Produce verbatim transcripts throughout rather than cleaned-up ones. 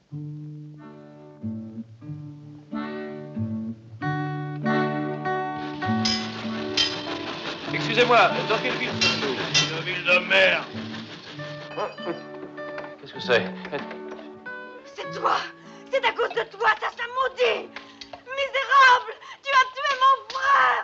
Excusez-moi, dans quelle ville sommes-nous? Une ville de merde. Qu'est-ce que c'est? C'est toi! C'est à cause de toi, ça maudit! Misérable! Tu as tué mon frère!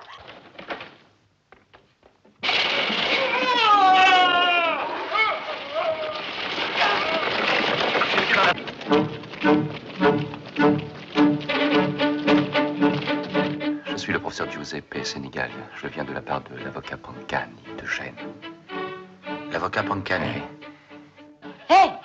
Je suis le professeur Giuseppe Senigal. Je viens de la part de l'avocat Pancani de Gênes. L'avocat Pancani. Hé! Hey!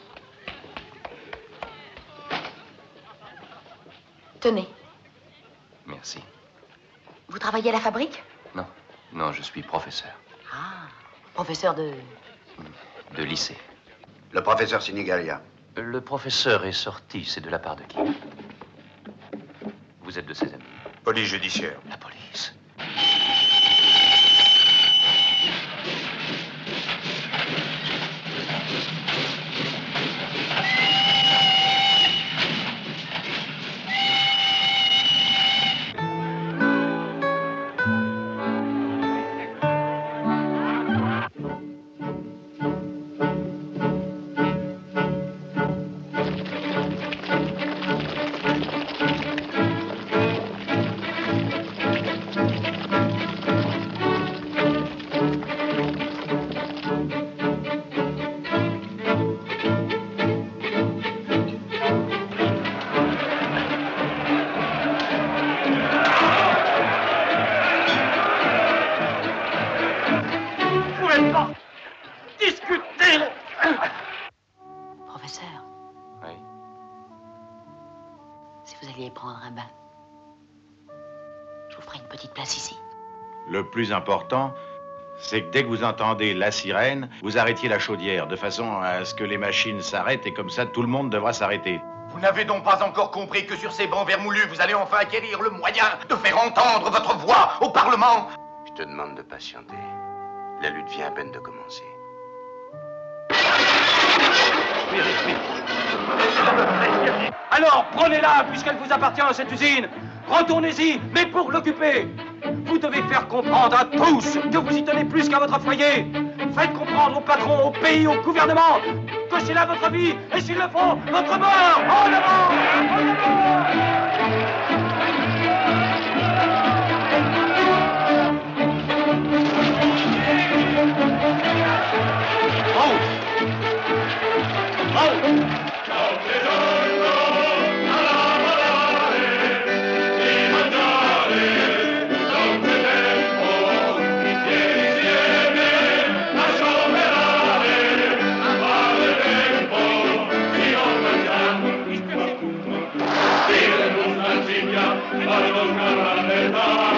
Tenez. Merci. Vous travaillez à la fabrique? Non, non, je suis professeur. Ah, professeur de... De lycée. Le professeur Senigalia. Le professeur est sorti, c'est de la part de qui? Vous êtes de ses amis? Police judiciaire. La police. Le plus important, c'est que dès que vous entendez la sirène, vous arrêtiez la chaudière, de façon à ce que les machines s'arrêtent, et comme ça, tout le monde devra s'arrêter. Vous n'avez donc pas encore compris que sur ces bancs vermoulus, vous allez enfin acquérir le moyen de faire entendre votre voix au Parlement? Je te demande de patienter. La lutte vient à peine de commencer. Alors, prenez-la, puisqu'elle vous appartient, cette usine. Retournez-y, mais pour l'occuper. Vous devez faire comprendre à tous que vous y tenez plus qu'à votre foyer. Faites comprendre aux patrons, au pays, au gouvernement que c'est là votre vie, et s'il le faut, votre mort. En avant! En avant! Vale,